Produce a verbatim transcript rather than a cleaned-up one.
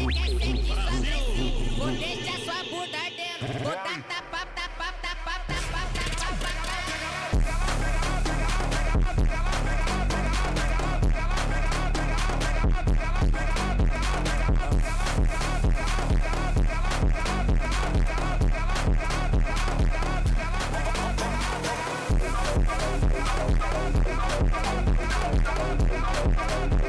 quer sentir sua pressão. Vou deixar sua bunda ardendo, vou dar tapa